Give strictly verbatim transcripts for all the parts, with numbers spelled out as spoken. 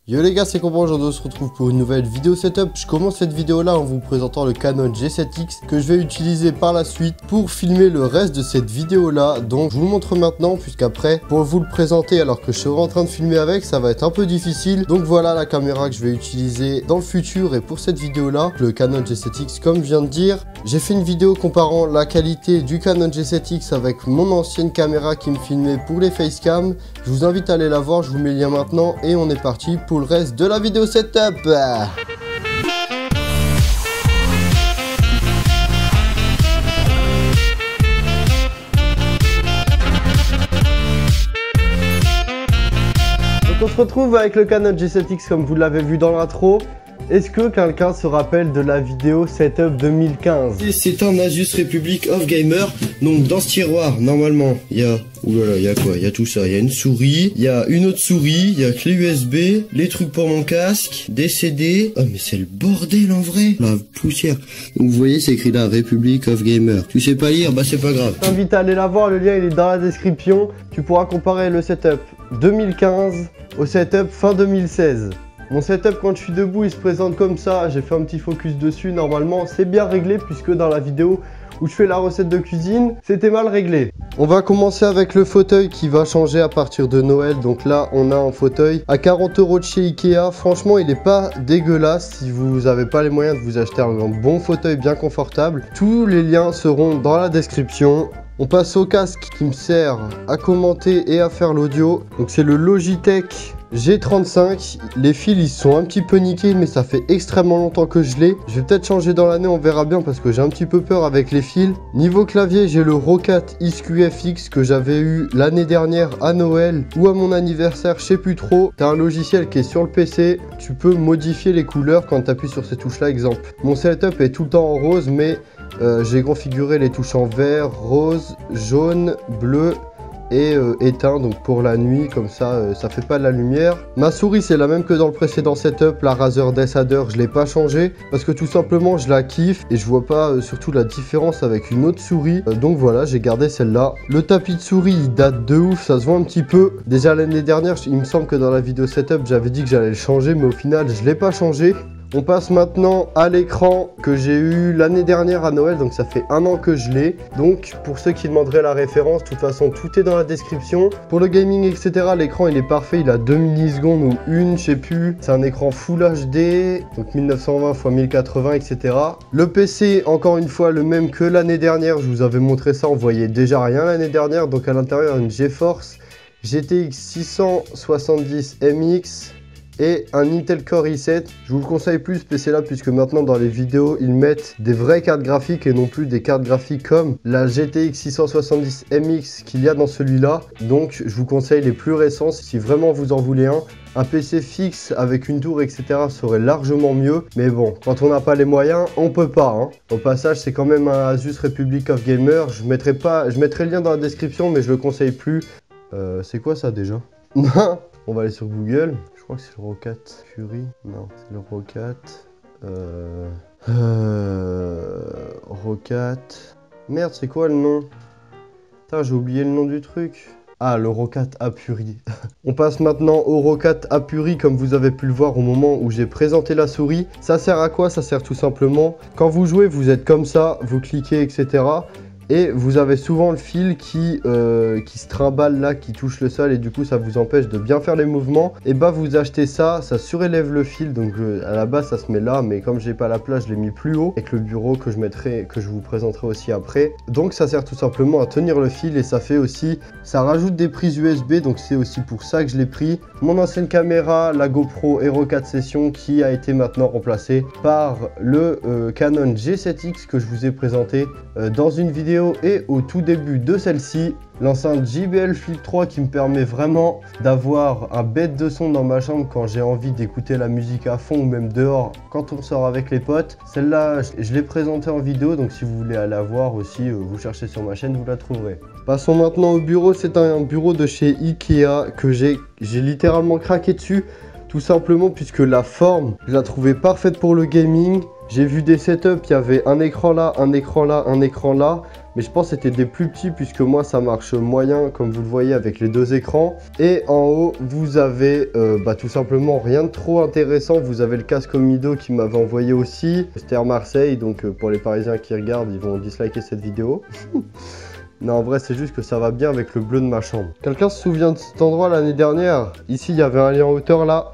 Yo les gars, c'est Combo, aujourd'hui on se retrouve pour une nouvelle vidéo setup. Je commence cette vidéo là en vous présentant le Canon G sept X que je vais utiliser par la suite pour filmer le reste de cette vidéo là. Donc je vous le montre maintenant, puisqu'après pour vous le présenter alors que je serai en train de filmer avec, ça va être un peu difficile. Donc voilà la caméra que je vais utiliser dans le futur et pour cette vidéo là, le Canon G sept X comme je viens de dire. J'ai fait une vidéo comparant la qualité du Canon G sept X avec mon ancienne caméra qui me filmait pour les facecam. Je vous invite à aller la voir, je vous mets le lien maintenant et on est parti pour le reste de la vidéo setup. Donc on se retrouve avec le Canon G sept X comme vous l'avez vu dans l'intro. Est-ce que quelqu'un se rappelle de la vidéo setup deux mille quinze? C'est un Asus Republic of Gamer. Donc dans ce tiroir, normalement, il y a... Oulala, il y a quoi? Il y a tout ça. Il y a une souris, il y a une autre souris, il y a clé U S B, les trucs pour mon casque, des C D. Oh mais c'est le bordel en vrai. La poussière. Donc vous voyez, c'est écrit là, Republic of Gamer. Tu sais pas lire? Bah c'est pas grave. Je t'invite à aller la voir, le lien il est dans la description. Tu pourras comparer le setup deux mille quinze au setup fin deux mille seize. Mon setup quand je suis debout il se présente comme ça, j'ai fait un petit focus dessus, normalement c'est bien réglé puisque dans la vidéo où je fais la recette de cuisine, c'était mal réglé. On va commencer avec le fauteuil qui va changer à partir de Noël. Donc là on a un fauteuil à quarante euros de chez Ikea, franchement il n'est pas dégueulasse si vous n'avez pas les moyens de vous acheter un bon fauteuil bien confortable. Tous les liens seront dans la description. On passe au casque qui me sert à commenter et à faire l'audio. Donc c'est le Logitech G trente-cinq. Les fils ils sont un petit peu niqués mais ça fait extrêmement longtemps que je l'ai. Je vais peut-être changer dans l'année, on verra bien parce que j'ai un petit peu peur avec les fils. Niveau clavier, j'ai le Roccat X Q F X que j'avais eu l'année dernière à Noël ou à mon anniversaire, je sais plus trop. T'as un logiciel qui est sur le P C, tu peux modifier les couleurs quand tu appuies sur ces touches là, exemple. Mon setup est tout le temps en rose mais euh, j'ai configuré les touches en vert, rose, jaune, bleu et euh, éteint, donc pour la nuit, comme ça euh, ça fait pas de la lumière. Ma souris c'est la même que dans le précédent setup, la Razer Desader, je l'ai pas changé parce que tout simplement je la kiffe et je vois pas euh, surtout la différence avec une autre souris, euh, donc voilà, j'ai gardé celle-là. Le tapis de souris il date de ouf, ça se voit un petit peu. Déjà l'année dernière, il me semble que dans la vidéo setup j'avais dit que j'allais le changer, mais au final je l'ai pas changé. On passe maintenant à l'écran que j'ai eu l'année dernière à Noël, donc ça fait un an que je l'ai. Donc pour ceux qui demanderaient la référence, de toute façon tout est dans la description. Pour le gaming et cetera, l'écran il est parfait, il a deux millisecondes ou une, je sais plus. C'est un écran Full H D, donc mille neuf cent vingt par mille quatre-vingts, et cetera. Le P C, encore une fois, le même que l'année dernière, je vous avais montré ça, on voyait déjà rien l'année dernière. Donc à l'intérieur une GeForce G T X six cent soixante-dix M X et un Intel Core i sept. Je vous le conseille plus ce P C là puisque maintenant dans les vidéos ils mettent des vraies cartes graphiques et non plus des cartes graphiques comme la G T X six cent soixante-dix M X qu'il y a dans celui-là. Donc je vous conseille les plus récents si vraiment vous en voulez un. Un P C fixe avec une tour et cetera serait largement mieux, mais bon, quand on n'a pas les moyens, on peut pas. Hein. Au passage, c'est quand même un Asus Republic of Gamer. Je mettrai pas, je mettrai le lien dans la description, mais je le conseille plus. Euh, c'est quoi ça déjà? On va aller sur Google. Je crois que c'est le Roccat Fury. Non, c'est le Roccat. Euh... Euh... Roccat. Merde, c'est quoi le nom? Putain, j'ai oublié le nom du truc. Ah, le Roccat Apuri. On passe maintenant au Roccat Apuri, comme vous avez pu le voir au moment où j'ai présenté la souris. Ça sert à quoi? Ça sert tout simplement, quand vous jouez, vous êtes comme ça, vous cliquez, et cetera. Et vous avez souvent le fil qui, euh, qui se trimballe là, qui touche le sol et du coup ça vous empêche de bien faire les mouvements. Et bah vous achetez ça, ça surélève le fil, donc je, à la base ça se met là, mais comme j'ai pas la place je l'ai mis plus haut avec le bureau que je mettrai, que je vous présenterai aussi après. Donc ça sert tout simplement à tenir le fil et ça fait aussi, ça rajoute des prises U S B, donc c'est aussi pour ça que je l'ai pris. Mon ancienne caméra, la GoPro Hero quatre Session, qui a été maintenant remplacée par le euh, Canon G sept X que je vous ai présenté euh, dans une vidéo et au tout début de celle-ci. L'enceinte J B L Flip trois qui me permet vraiment d'avoir un bête de son dans ma chambre quand j'ai envie d'écouter la musique à fond ou même dehors quand on sort avec les potes. Celle-là, je l'ai présentée en vidéo, donc si vous voulez la voir aussi, vous cherchez sur ma chaîne, vous la trouverez. Passons maintenant au bureau. C'est un bureau de chez Ikea que j'ai littéralement craqué dessus, tout simplement puisque la forme, je la trouvais parfaite pour le gaming. J'ai vu des setups, il y avait un écran là, un écran là, un écran là. mais je pense que c'était des plus petits puisque moi ça marche moyen comme vous le voyez avec les deux écrans. Et en haut vous avez euh, bah, tout simplement rien de trop intéressant. Vous avez le casque Omido qui m'avait envoyé aussi. C'était à Marseille, donc euh, pour les Parisiens qui regardent, ils vont disliker cette vidéo. Non, en vrai, c'est juste que ça va bien avec le bleu de ma chambre. Quelqu'un se souvient de cet endroit l'année dernière? Ici, il y avait un lit en hauteur là.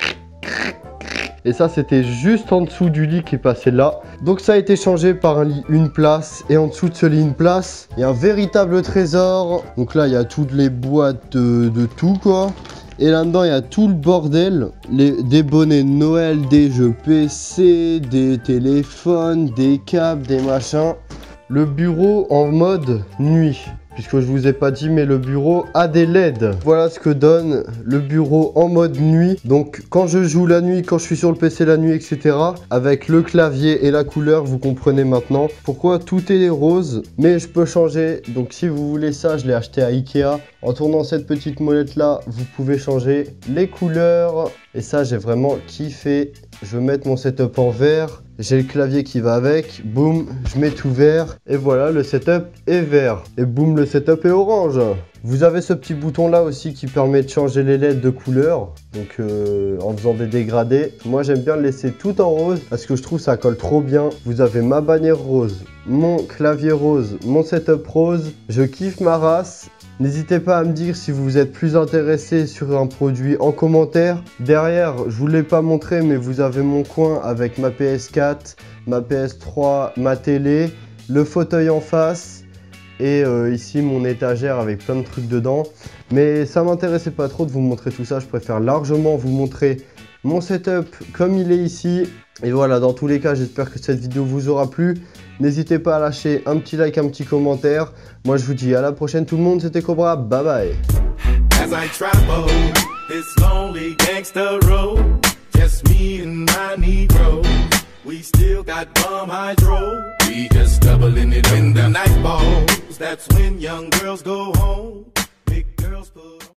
Et ça, c'était juste en dessous du lit qui passait là. Donc ça a été changé par un lit une place. Et en dessous de ce lit une place, il y a un véritable trésor. Donc là, il y a toutes les boîtes de, de tout, quoi. Et là-dedans, il y a tout le bordel. Les, des bonnets de Noël, des jeux P C, des téléphones, des câbles, des machins. Le bureau en mode nuit, puisque je vous ai pas dit, mais le bureau a des L E D. Voilà ce que donne le bureau en mode nuit. Donc quand je joue la nuit, quand je suis sur le P C la nuit, et cetera. Avec le clavier et la couleur, vous comprenez maintenant pourquoi tout est rose. Mais je peux changer, donc si vous voulez ça, je l'ai acheté à Ikea. En tournant cette petite molette là, vous pouvez changer les couleurs. Et ça, j'ai vraiment kiffé. Je vais mettre mon setup en vert. J'ai le clavier qui va avec. Boum, je mets tout vert. Et voilà, le setup est vert. Et boum, le setup est orange. Vous avez ce petit bouton là aussi qui permet de changer les L E D de couleur. Donc euh, en faisant des dégradés. Moi, j'aime bien le laisser tout en rose parce que je trouve ça colle trop bien. Vous avez ma bannière rose, mon clavier rose, mon setup rose. Je kiffe ma race. N'hésitez pas à me dire si vous êtes plus intéressé sur un produit en commentaire. Derrière, je vous l'ai pas montré, mais vous avez mon coin avec ma P S quatre, ma P S trois, ma télé, le fauteuil en face et euh, ici mon étagère avec plein de trucs dedans. Mais ça m'intéressait pas trop de vous montrer tout ça. Je préfère largement vous montrer mon setup comme il est ici. Et voilà, dans tous les cas, j'espère que cette vidéo vous aura plu. N'hésitez pas à lâcher un petit like, un petit commentaire. Moi, je vous dis à la prochaine tout le monde. C'était Cobra. Bye bye. As I travel this lonely gangster road, just me and my Negro. We still got bomb hydro. We just doubling it when the night falls. That's when young girls go home. Big girls put